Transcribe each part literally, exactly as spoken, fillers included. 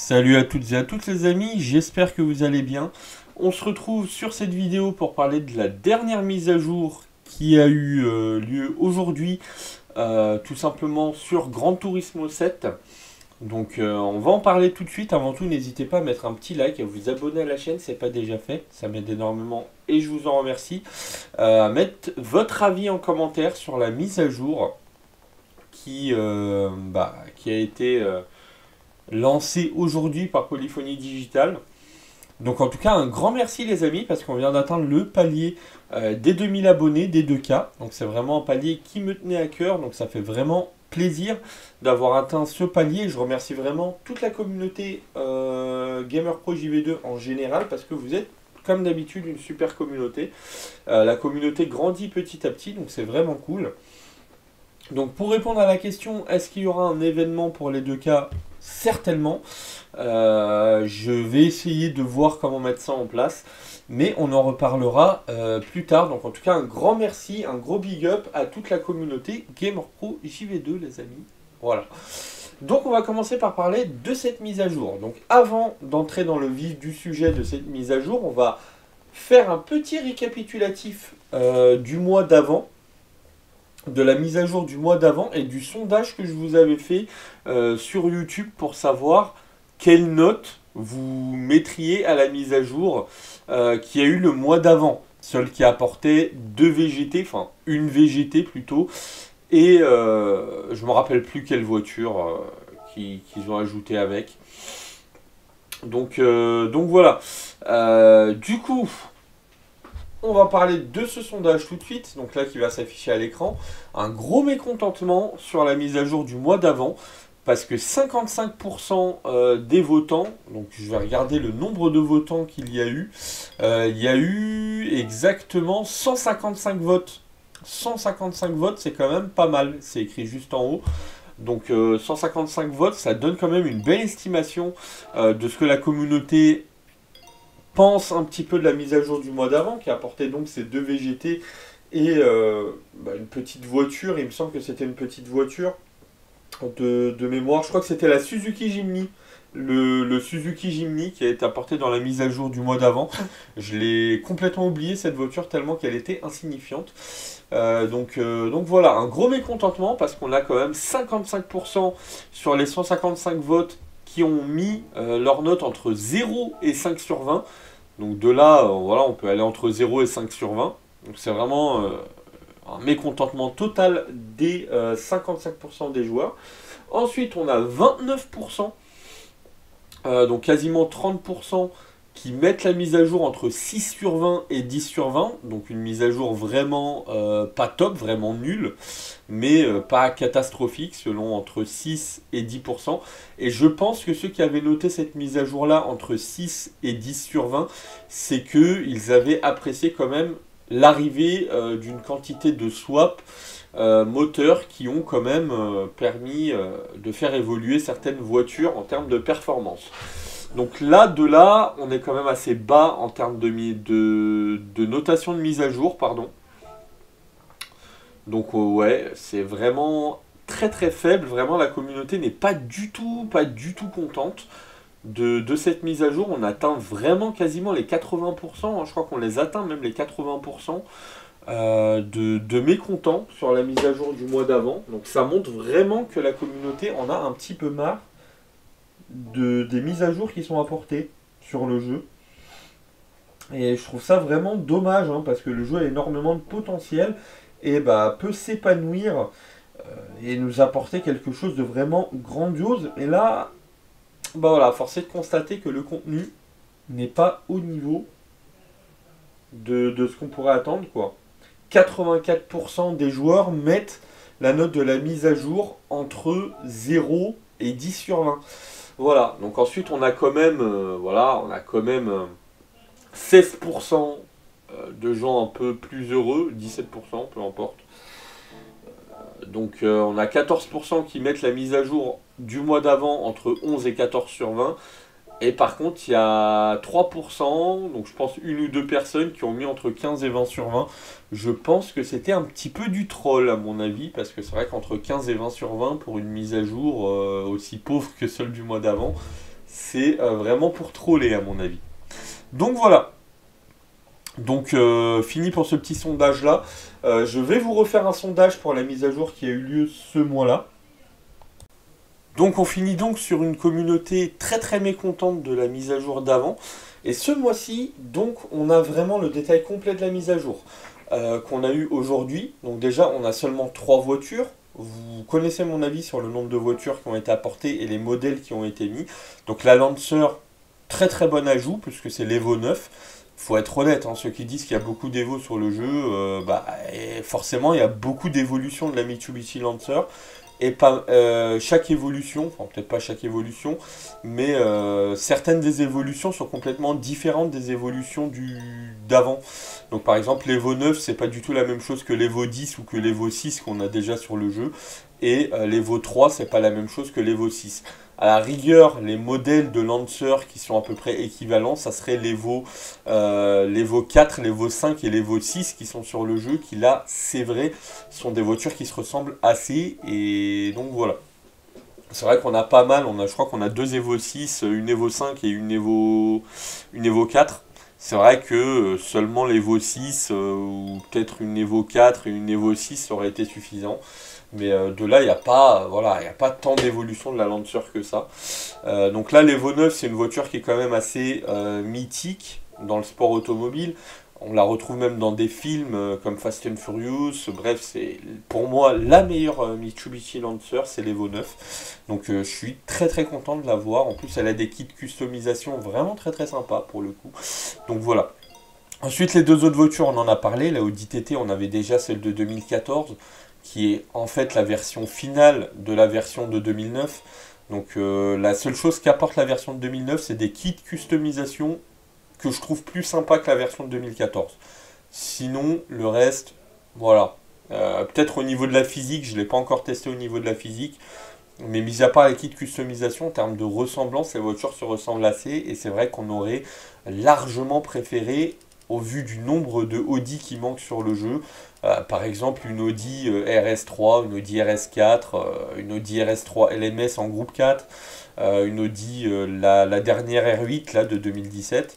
Salut à toutes et à tous les amis, j'espère que vous allez bien. On se retrouve sur cette vidéo pour parler de la dernière mise à jour qui a eu euh, lieu aujourd'hui, euh, tout simplement sur Gran Turismo sept. Donc euh, on va en parler tout de suite. Avant tout, n'hésitez pas à mettre un petit like, à vous abonner à la chaîne, c'est pas déjà fait, ça m'aide énormément et je vous en remercie. Euh, à mettre votre avis en commentaire sur la mise à jour qui, euh, bah, qui a été... Euh, lancé aujourd'hui par Polyphonie Digital. Donc en tout cas un grand merci les amis parce qu'on vient d'atteindre le palier euh, des deux mille abonnés, des deux K. Donc c'est vraiment un palier qui me tenait à cœur, donc ça fait vraiment plaisir d'avoir atteint ce palier. Je remercie vraiment toute la communauté euh, Gamer Pro J V deux en général parce que vous êtes comme d'habitude une super communauté. Euh, la communauté grandit petit à petit, donc c'est vraiment cool. Donc pour répondre à la question, est-ce qu'il y aura un événement pour les deux K? Certainement. Euh, je vais essayer de voir comment mettre ça en place, mais on en reparlera euh, plus tard. Donc en tout cas, un grand merci, un gros big up à toute la communauté Gamer Pro J V deux, les amis. Voilà. Donc on va commencer par parler de cette mise à jour. Donc avant d'entrer dans le vif du sujet de cette mise à jour, on va faire un petit récapitulatif euh, du mois d'avant, de la mise à jour du mois d'avant et du sondage que je vous avais fait euh, sur YouTube pour savoir quelle note vous mettriez à la mise à jour euh, qui a eu le mois d'avant. Seul qui a apporté deux V G T, enfin une V G T plutôt, et euh, je ne me rappelle plus quelle voiture euh, qu'ils qu'ils ont ajouté avec. Donc, euh, donc voilà. Euh, du coup... On va parler de ce sondage tout de suite, donc là qui va s'afficher à l'écran. Un gros mécontentement sur la mise à jour du mois d'avant, parce que cinquante-cinq pour cent euh, des votants, donc je vais regarder le nombre de votants qu'il y a eu, euh, il y a eu exactement cent cinquante-cinq votes. cent cinquante-cinq votes, c'est quand même pas mal, c'est écrit juste en haut. Donc euh, cent cinquante-cinq votes, ça donne quand même une belle estimation euh, de ce que la communauté pense un petit peu de la mise à jour du mois d'avant, qui a apporté donc ces deux V G T et euh, bah, une petite voiture. Il me semble que c'était une petite voiture de, de mémoire. Je crois que c'était la Suzuki Jimny. Le, le Suzuki Jimny qui a été apporté dans la mise à jour du mois d'avant. Je l'ai complètement oublié cette voiture tellement qu'elle était insignifiante. Euh, donc, euh, donc voilà, un gros mécontentement parce qu'on a quand même cinquante-cinq pour cent sur les cent cinquante-cinq votes qui ont mis euh, leur note entre zéro et cinq sur vingt. Donc de là, euh, voilà, on peut aller entre zéro et cinq sur vingt. Donc c'est vraiment euh, un mécontentement total des euh, cinquante-cinq pour cent des joueurs. Ensuite, on a vingt-neuf pour cent, euh, donc quasiment trente pour cent qui mettent la mise à jour entre six sur vingt et dix sur vingt. Donc une mise à jour vraiment euh, pas top, vraiment nulle, mais euh, pas catastrophique, selon entre six et dix pour cent. Et je pense que ceux qui avaient noté cette mise à jour-là entre six et dix sur vingt, c'est qu'ils avaient apprécié quand même l'arrivée euh, d'une quantité de swaps euh, moteurs qui ont quand même euh, permis euh, de faire évoluer certaines voitures en termes de performance. Donc là, de là, on est quand même assez bas en termes de, de, de notation de mise à jour, pardon. Donc euh, ouais, c'est vraiment très très faible. Vraiment, la communauté n'est pas du tout, pas du tout contente de, de cette mise à jour. On atteint vraiment quasiment les quatre-vingts pour cent. Hein, je crois qu'on les atteint même les quatre-vingts pour cent euh, de, de mécontents sur la mise à jour du mois d'avant. Donc ça montre vraiment que la communauté en a un petit peu marre de, des mises à jour qui sont apportées sur le jeu. Et je trouve ça vraiment dommage, hein, parce que le jeu a énormément de potentiel et bah, peut s'épanouir euh, et nous apporter quelque chose de vraiment grandiose. Et là, bah voilà, force est de constater que le contenu n'est pas au niveau de, de ce qu'on pourrait attendre, quoi. quatre-vingt-quatre pour cent des joueurs mettent la note de la mise à jour entre zéro et dix sur vingt. Voilà, donc ensuite on a quand même, euh, voilà, on a quand même euh, seize pour cent de gens un peu plus heureux, dix-sept pour cent, peu importe. Euh, donc euh, on a quatorze pour cent qui mettent la mise à jour du mois d'avant entre onze et quatorze sur vingt. Et par contre, il y a trois pour cent, donc je pense une ou deux personnes qui ont mis entre quinze et vingt sur vingt. Je pense que c'était un petit peu du troll à mon avis, parce que c'est vrai qu'entre quinze et vingt sur vingt, pour une mise à jour euh, aussi pauvre que celle du mois d'avant, c'est euh, vraiment pour troller à mon avis. Donc voilà. Donc euh, fini pour ce petit sondage là. Euh, je vais vous refaire un sondage pour la mise à jour qui a eu lieu ce mois-là. Donc on finit donc sur une communauté très très mécontente de la mise à jour d'avant. Et ce mois-ci, donc on a vraiment le détail complet de la mise à jour euh, qu'on a eu aujourd'hui. Donc déjà on a seulement trois voitures. Vous connaissez mon avis sur le nombre de voitures qui ont été apportées et les modèles qui ont été mis. Donc la Lancer, très très bon ajout puisque c'est l'Evo neuf. Faut être honnête, hein, ceux qui disent qu'il y a beaucoup d'Evo sur le jeu, euh, bah, forcément il y a beaucoup d'évolutions de la Mitsubishi Lancer. Et pas, euh, chaque évolution, enfin peut-être pas chaque évolution, mais euh, certaines des évolutions sont complètement différentes des évolutions du d'avant. Donc par exemple l'Evo neuf, c'est pas du tout la même chose que l'Evo dix ou que l'Evo six qu'on a déjà sur le jeu. Et euh, l'Evo trois, c'est pas la même chose que l'Evo six. À la rigueur, les modèles de Lancer qui sont à peu près équivalents, ça serait l'Evo euh, l'Evo quatre, l'Evo cinq et l'Evo six qui sont sur le jeu, qui là, c'est vrai, sont des voitures qui se ressemblent assez, et donc voilà. C'est vrai qu'on a pas mal, on a, je crois qu'on a deux Evo six, une Evo cinq et une Evo, une Evo quatre. C'est vrai que seulement l'Evo six, euh, ou peut-être une Evo quatre et une Evo six, ça aurait été suffisant. Mais euh, de là, il n'y a pas, voilà, il n'y a pas tant d'évolution de la Lancer que ça. Euh, donc là, l'Evo neuf, c'est une voiture qui est quand même assez euh, mythique dans le sport automobile. On la retrouve même dans des films euh, comme Fast and Furious. Bref, c'est pour moi la meilleure euh, Mitsubishi Lancer, c'est l'Evo neuf. Donc euh, je suis très très content de la voir. En plus, elle a des kits customisation vraiment très très sympas pour le coup. Donc voilà. Ensuite, les deux autres voitures, on en a parlé. La Audi T T, on avait déjà celle de deux mille quatorze, qui est en fait la version finale de la version de deux mille neuf. Donc euh, la seule chose qu'apporte la version de deux mille neuf, c'est des kits customisation que je trouve plus sympa que la version de deux mille quatorze. Sinon, le reste, voilà. Euh, peut-être au niveau de la physique, je ne l'ai pas encore testé au niveau de la physique, mais mis à part les kits customisation, en termes de ressemblance, les voitures se ressemblent assez, et c'est vrai qu'on aurait largement préféré, au vu du nombre de Audi qui manquent sur le jeu, euh, par exemple une Audi euh, R S trois, une Audi R S quatre, euh, une Audi R S trois L M S en groupe quatre, euh, une Audi, euh, la, la dernière R huit là, de deux mille dix-sept,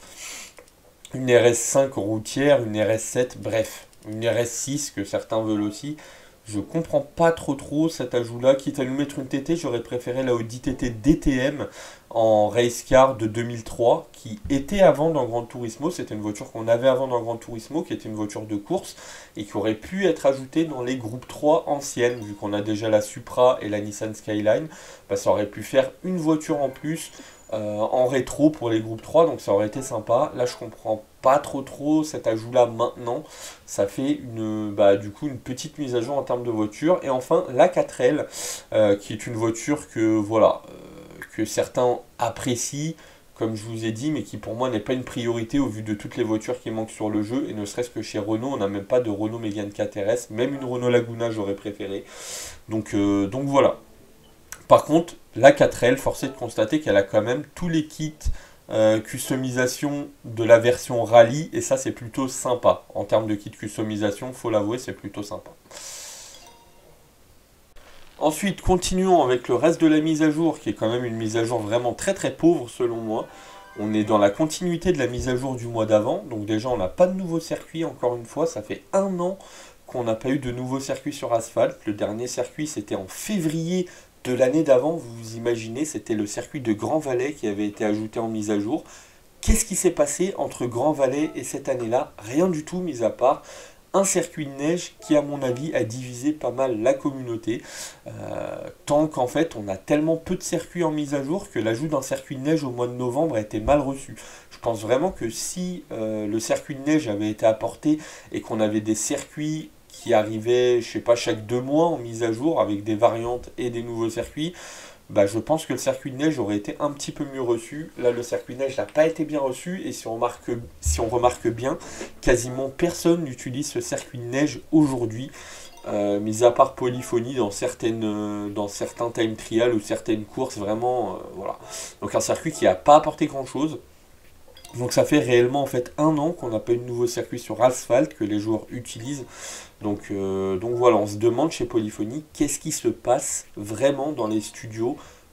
une R S cinq routière, une R S sept, bref, une R S six que certains veulent aussi. Je comprends pas trop trop cet ajout-là. Quitte à nous mettre une T T, j'aurais préféré la Audi T T D T M en race car de deux mille trois, qui était avant dans Gran Turismo. C'était une voiture qu'on avait avant dans Gran Turismo, qui était une voiture de course, et qui aurait pu être ajoutée dans les groupes trois anciennes, vu qu'on a déjà la Supra et la Nissan Skyline. Bah, ça aurait pu faire une voiture en plus, euh, en rétro pour les groupes trois, donc ça aurait été sympa. Là, je comprends pas trop trop cet ajout là maintenant. Ça fait une, bah, du coup une petite mise à jour en termes de voiture. Et enfin la quatre L, euh, qui est une voiture que voilà, euh, que certains apprécient, comme je vous ai dit, mais qui pour moi n'est pas une priorité au vu de toutes les voitures qui manquent sur le jeu. Et ne serait-ce que chez Renault, on n'a même pas de Renault Mégane quatre R S, même une Renault Laguna j'aurais préféré. Donc, euh, donc voilà. Par contre, la quatre L, force est de constater qu'elle a quand même tous les kits Euh, customisation de la version rallye, et ça c'est plutôt sympa en termes de kit customisation, faut l'avouer, c'est plutôt sympa. Ensuite, continuons avec le reste de la mise à jour, qui est quand même une mise à jour vraiment très très pauvre selon moi. On est dans la continuité de la mise à jour du mois d'avant, donc déjà on n'a pas de nouveau circuit, encore une fois, ça fait un an qu'on n'a pas eu de nouveau circuit sur asphalte. Le dernier circuit c'était en février de l'année d'avant, vous vous imaginez, c'était le circuit de Grand Valais qui avait été ajouté en mise à jour. Qu'est-ce qui s'est passé entre Grand Valais et cette année-là? Rien du tout, mis à part un circuit de neige qui, à mon avis, a divisé pas mal la communauté. Euh, tant qu'en fait, on a tellement peu de circuits en mise à jour que l'ajout d'un circuit de neige au mois de novembre a été mal reçu. Je pense vraiment que si euh, le circuit de neige avait été apporté et qu'on avait des circuits qui arrivait, je sais pas, chaque deux mois en mise à jour avec des variantes et des nouveaux circuits, bah, je pense que le circuit de neige aurait été un petit peu mieux reçu. Là, le circuit de neige n'a pas été bien reçu, et si on, marque, si on remarque bien, quasiment personne n'utilise ce circuit de neige aujourd'hui, euh, mis à part Polyphonie dans, certaines, euh, dans certains time trials ou certaines courses, vraiment, euh, voilà. Donc un circuit qui n'a pas apporté grand chose. Donc ça fait réellement en fait un an qu'on n'a pas eu de nouveau circuit sur asphalte que les joueurs utilisent. Donc, euh, donc voilà, on se demande chez Polyphonie qu'est-ce qui se passe vraiment dans les studios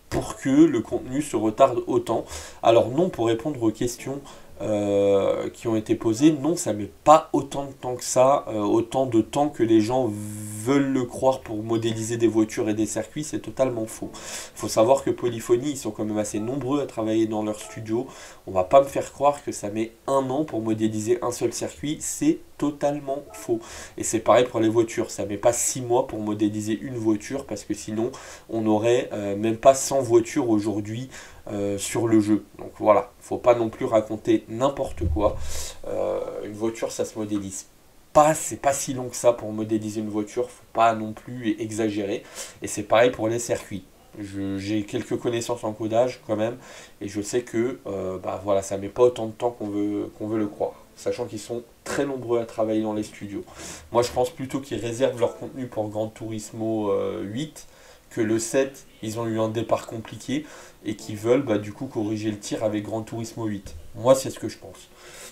pour que le contenu se retarde autant. Alors non, pour répondre aux questions euh, qui ont été posées, non, ça met pas autant de temps que ça, euh, autant de temps que les gens veulent le croire pour modéliser des voitures et des circuits, c'est totalement faux. Il faut savoir que Polyphony, ils sont quand même assez nombreux à travailler dans leur studio. On va pas me faire croire que ça met un an pour modéliser un seul circuit, c'est totalement faux. Et c'est pareil pour les voitures, ça met pas six mois pour modéliser une voiture, parce que sinon on aurait euh, même pas cent voitures aujourd'hui euh, sur le jeu. Donc voilà, faut pas non plus raconter n'importe quoi. Euh, une voiture, ça se modélise pas, c'est pas si long que ça pour modéliser une voiture, faut pas non plus exagérer. Et c'est pareil pour les circuits. J'ai quelques connaissances en codage quand même, et je sais que euh, bah, voilà, ça met pas autant de temps qu'on veut, qu'on veut le croire, sachant qu'ils sont très nombreux à travailler dans les studios. Moi je pense plutôt qu'ils réservent leur contenu pour Gran Turismo euh, huit, que le sept, ils ont eu un départ compliqué, et qu'ils veulent bah, du coup corriger le tir avec Gran Turismo huit. Moi c'est ce que je pense.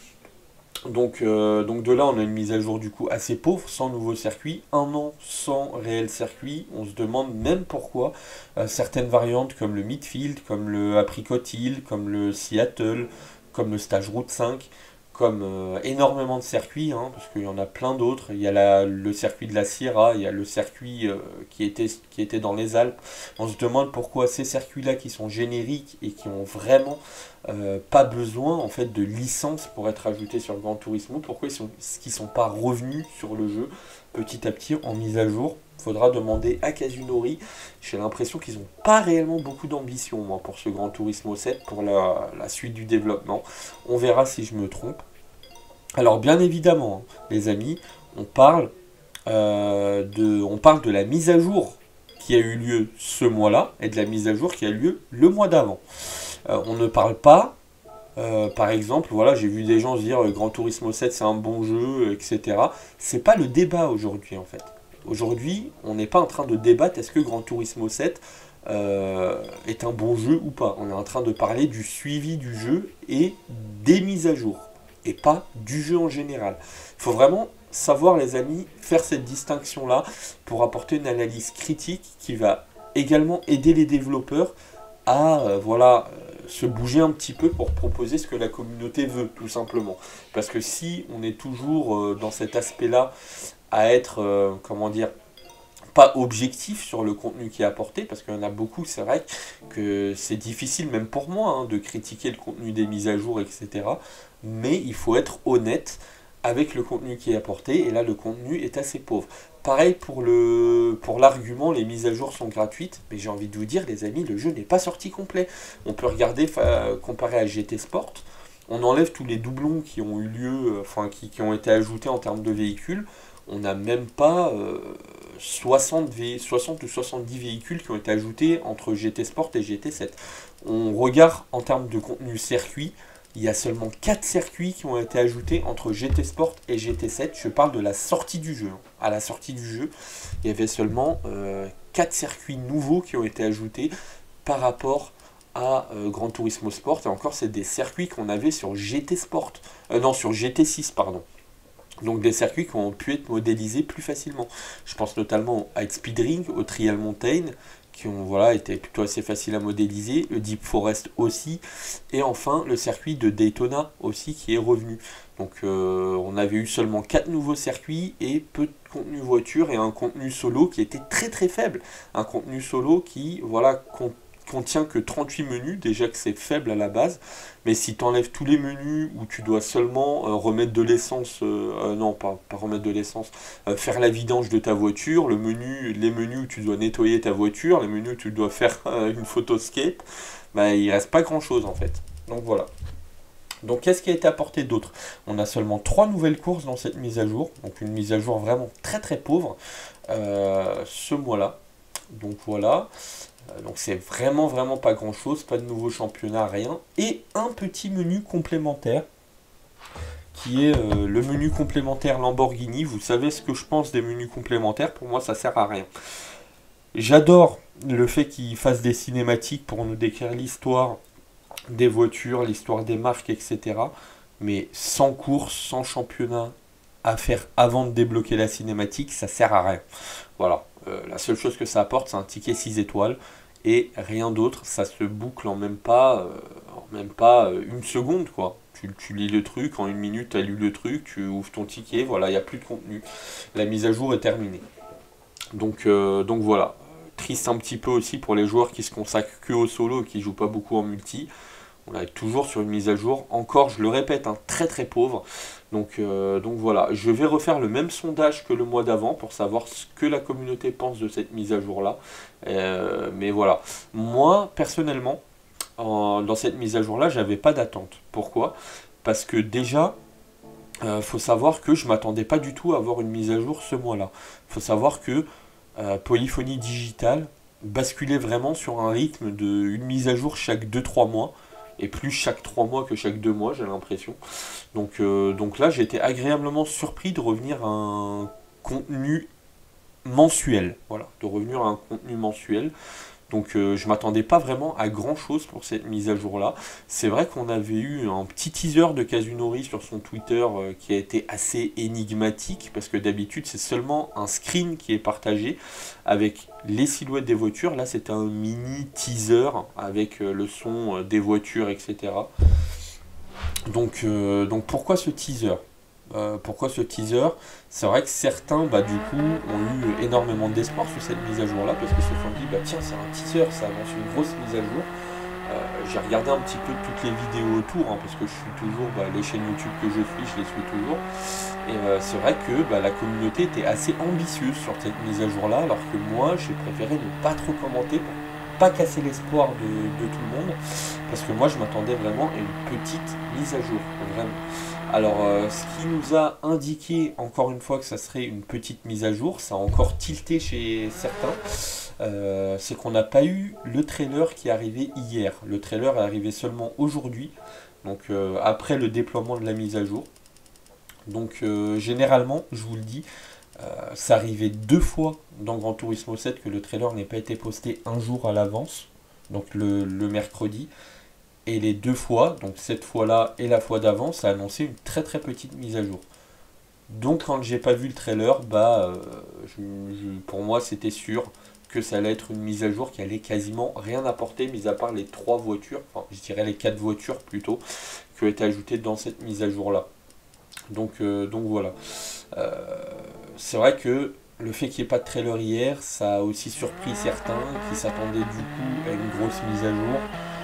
Donc, euh, donc de là, on a une mise à jour du coup assez pauvre, sans nouveau circuit, un an sans réel circuit. On se demande même pourquoi euh, certaines variantes comme le Midfield, comme le Apricot Hill, comme le Seattle, comme le Stage Route cinq, comme euh, énormément de circuits, hein, parce qu'il y en a plein d'autres. Il y a la, le circuit de la Sierra, il y a le circuit euh, qui, était, qui était dans les Alpes. On se demande pourquoi ces circuits-là qui sont génériques et qui ont vraiment euh, pas besoin en fait de licence pour être ajoutés sur Gran Turismo, pourquoi ils sont, qu'ils ne sont pas revenus sur le jeu petit à petit en mise à jour. Faudra demander à Kazunori. J'ai l'impression qu'ils n'ont pas réellement beaucoup d'ambition moi, pour ce Gran Turismo sept, pour la, la suite du développement. On verra si je me trompe. Alors bien évidemment, hein, les amis, on parle, euh, de, on parle de la mise à jour qui a eu lieu ce mois-là et de la mise à jour qui a eu lieu le mois d'avant. Euh, on ne parle pas, euh, par exemple, voilà, j'ai vu des gens se dire euh, Gran Turismo sept c'est un bon jeu, et cetera. C'est pas le débat aujourd'hui en fait. Aujourd'hui, on n'est pas en train de débattre est-ce que Gran Turismo sept euh, est un bon jeu ou pas. On est en train de parler du suivi du jeu et des mises à jour, et pas du jeu en général. Il faut vraiment savoir, les amis, faire cette distinction-là pour apporter une analyse critique qui va également aider les développeurs à euh, voilà, euh, se bouger un petit peu pour proposer ce que la communauté veut, tout simplement. Parce que si on est toujours euh, dans cet aspect-là, à être, euh, comment dire, pas objectif sur le contenu qui est apporté, parce qu'il y en a beaucoup, c'est vrai que c'est difficile, même pour moi, hein, de critiquer le contenu des mises à jour, et cetera. Mais il faut être honnête avec le contenu qui est apporté, et là le contenu est assez pauvre. Pareil pour le pour l'argument, les mises à jour sont gratuites, mais j'ai envie de vous dire, les amis, le jeu n'est pas sorti complet. On peut regarder, comparé à G T Sport, on enlève tous les doublons qui ont eu lieu, enfin qui, qui ont été ajoutés en termes de véhicules. On n'a même pas euh, soixante, soixante ou soixante-dix véhicules qui ont été ajoutés entre G T Sport et G T sept. On regarde en termes de contenu circuit, il y a seulement quatre circuits qui ont été ajoutés entre G T Sport et G T sept. Je parle de la sortie du jeu. À la sortie du jeu, il y avait seulement euh, quatre circuits nouveaux qui ont été ajoutés par rapport à euh, Gran Turismo Sport. Et encore, c'est des circuits qu'on avait sur G T Sport. Euh, non, sur G T six, pardon. Donc des circuits qui ont pu être modélisés plus facilement. Je pense notamment à Speedring, au Trial Mountain, qui ont voilà, été plutôt assez faciles à modéliser, le Deep Forest aussi, et enfin le circuit de Daytona aussi qui est revenu. Donc euh, on avait eu seulement quatre nouveaux circuits et peu de contenu voiture et un contenu solo qui était très très faible. Un contenu solo qui voilà, compte contient que trente-huit menus, déjà que c'est faible à la base, mais si tu enlèves tous les menus où tu dois seulement euh, remettre de l'essence, euh, euh, non pas, pas remettre de l'essence, euh, faire la vidange de ta voiture, le menu, les menus où tu dois nettoyer ta voiture, les menus où tu dois faire euh, une photoscape, bah, il reste pas grand chose en fait. Donc voilà. Donc qu'est-ce qui a été apporté d'autre? On a seulement trois nouvelles courses dans cette mise à jour, donc une mise à jour vraiment très très pauvre euh, ce mois-là. Donc voilà. Donc c'est vraiment vraiment pas grand chose, pas de nouveau championnat, rien. Et un petit menu complémentaire, qui est euh, le menu complémentaire Lamborghini. Vous savez ce que je pense des menus complémentaires, pour moi ça sert à rien. J'adore le fait qu'ils fassent des cinématiques pour nous décrire l'histoire des voitures, l'histoire des marques, et cetera. Mais sans course, sans championnat à faire avant de débloquer la cinématique, ça sert à rien. Voilà. Euh, la seule chose que ça apporte, c'est un ticket six étoiles. et rien d'autre. Ça se boucle en même pas, euh, en même pas euh, une seconde, quoi. Tu, tu lis le truc, en une minute, tu as lu le truc, tu ouvres ton ticket, voilà, il n'y a plus de contenu. La mise à jour est terminée. Donc, euh, donc voilà. Triste un petit peu aussi pour les joueurs qui se consacrent que au solo et qui jouent pas beaucoup en multi. On est toujours sur une mise à jour, encore, je le répète, hein, très très pauvre. Donc, euh, donc voilà, je vais refaire le même sondage que le mois d'avant pour savoir ce que la communauté pense de cette mise à jour-là. Euh, mais voilà, moi, personnellement, en, dans cette mise à jour-là, j'avais pas d'attente. Pourquoi? Parce que déjà, il euh, faut savoir que je m'attendais pas du tout à avoir une mise à jour ce mois-là. Il faut savoir que euh, Polyphonie Digital basculait vraiment sur un rythme de une mise à jour chaque deux trois mois. Et plus chaque trois mois que chaque deux mois, j'ai l'impression. Donc, euh, donc là, j'ai été agréablement surpris de revenir à un contenu mensuel. Voilà, de revenir à un contenu mensuel. Donc euh, je m'attendais pas vraiment à grand chose pour cette mise à jour là. C'est vrai qu'on avait eu un petit teaser de Kazunori sur son Twitter euh, qui a été assez énigmatique parce que d'habitude c'est seulement un screen qui est partagé avec les silhouettes des voitures. Là c'est un mini teaser avec euh, le son euh, des voitures, et cetera. Donc, euh, donc pourquoi ce teaser? Euh, pourquoi ce teaser? C'est vrai que certains, bah, du coup, ont eu énormément d'espoir sur cette mise à jour-là, parce qu'ils se sont dit, bah tiens, c'est un teaser, ça annonce une grosse mise à jour. Euh, J'ai regardé un petit peu toutes les vidéos autour, hein, parce que je suis toujours, bah, les chaînes YouTube que je suis, je les suis toujours. Et euh, c'est vrai que bah, la communauté était assez ambitieuse sur cette mise à jour-là, alors que moi, j'ai préféré ne pas trop commenter pour pas casser l'espoir de, de tout le monde, parce que moi, je m'attendais vraiment à une petite mise à jour, vraiment. Alors, euh, ce qui nous a indiqué, encore une fois, que ça serait une petite mise à jour, ça a encore tilté chez certains, euh, c'est qu'on n'a pas eu le trailer qui est arrivé hier. Le trailer est arrivé seulement aujourd'hui, donc euh, après le déploiement de la mise à jour. Donc, euh, généralement, je vous le dis, euh, ça arrivait deux fois dans Gran Turismo sept que le trailer n'ait pas été posté un jour à l'avance, donc le, le mercredi. Et les deux fois, donc cette fois-là et la fois d'avant, ça a annoncé une très très petite mise à jour. Donc quand j'ai pas vu le trailer, bah, euh, je, je, pour moi c'était sûr que ça allait être une mise à jour qui allait quasiment rien apporter, mis à part les trois voitures, enfin je dirais les quatre voitures plutôt, qui ont été ajoutées dans cette mise à jour-là. Donc, euh, donc voilà. Euh, c'est vrai que le fait qu'il n'y ait pas de trailer hier, ça a aussi surpris certains qui s'attendaient du coup à une grosse mise à jour.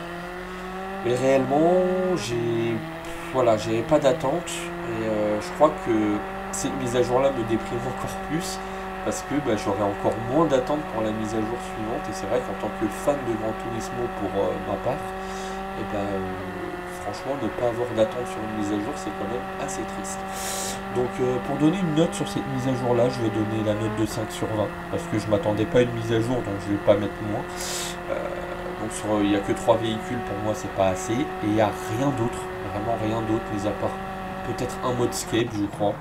Mais réellement, j'ai voilà, j'avais pas d'attente et euh, je crois que cette mise à jour là me déprime encore plus parce que bah, j'aurais encore moins d'attente pour la mise à jour suivante et c'est vrai qu'en tant que fan de Gran Turismo pour euh, ma part, et ben, euh, franchement ne pas avoir d'attente sur une mise à jour c'est quand même assez triste. Donc euh, pour donner une note sur cette mise à jour là, je vais donner la note de cinq sur vingt parce que je m'attendais pas à une mise à jour donc je vais pas mettre moins. Euh, Donc sur, il n'y a que trois véhicules, pour moi c'est pas assez. Et il n'y a rien d'autre, vraiment rien d'autre, mis à part peut-être un modscape je crois.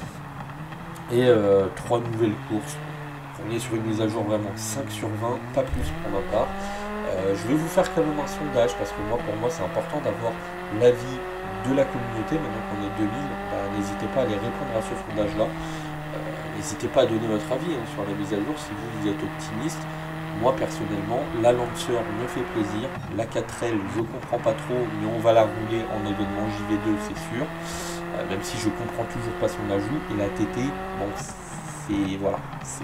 Et euh, trois nouvelles courses. On est sur une mise à jour vraiment cinq sur vingt, pas plus pour ma part. Euh, je vais vous faire quand même un sondage parce que moi pour moi c'est important d'avoir l'avis de la communauté. Maintenant qu'on est deux mille, bah, n'hésitez pas à aller répondre à ce sondage là. Euh, n'hésitez pas à donner votre avis hein, sur la mise à jour si vous, vous êtes optimiste. Moi personnellement, la Lancer me fait plaisir, la quatre L je comprends pas trop, mais on va la rouler en événement J V deux c'est sûr, euh, même si je comprends toujours pas son ajout, et la T T, bon c'est, voilà, c'est,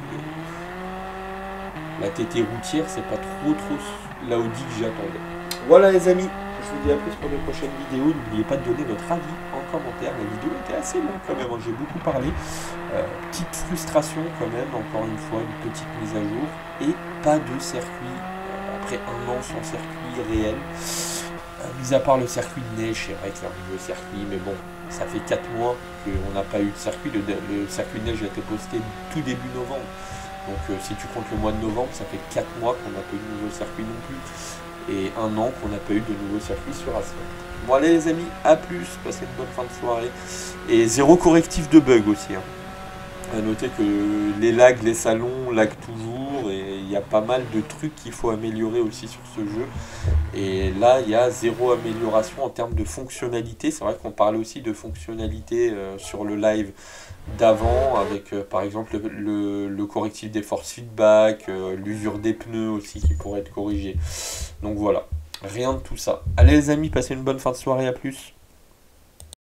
la T T routière c'est pas trop trop l'Audi que j'attendais. Voilà les amis, je vous dis à plus pour de prochaines vidéos, n'oubliez pas de donner votre avis en commentaire, la vidéo était assez longue quand même, j'ai beaucoup parlé, euh, petite frustration quand même, encore une fois, une petite mise à jour, et pas de circuit, euh, après un an sans circuit réel, euh, mis à part le circuit de neige, c'est vrai que c'est un nouveau circuit, mais bon, ça fait quatre mois qu'on n'a pas eu de circuit, le, le circuit de neige a été posté tout début novembre, donc euh, si tu comptes le mois de novembre, ça fait quatre mois qu'on n'a pas eu de nouveau circuit non plus, et un an qu'on n'a pas eu de nouveau circuit sur asphalte. Bon allez les amis, à plus, passez une bonne fin de soirée, et zéro correctif de bug aussi, hein. À noter que les lags, les salons lag toujours et il y a pas mal de trucs qu'il faut améliorer aussi sur ce jeu. Et là, il y a zéro amélioration en termes de fonctionnalité. C'est vrai qu'on parlait aussi de fonctionnalité euh, sur le live d'avant, avec euh, par exemple le, le- le correctif des force feedback, euh, l'usure des pneus aussi qui pourrait être corrigée. Donc voilà, rien de tout ça. Allez les amis, passez une bonne fin de soirée, à plus.